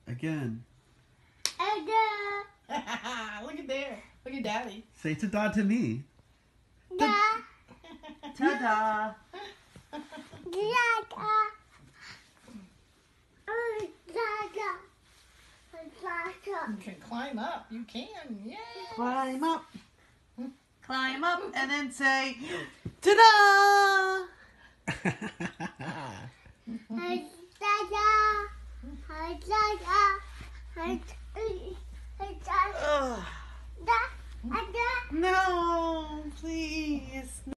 Again. Look at there. Look at Daddy. Say ta-da to me. Ta-da. You can climb up. You can. Yeah. Climb up. Climb up and then say, ta-da! Ta-da!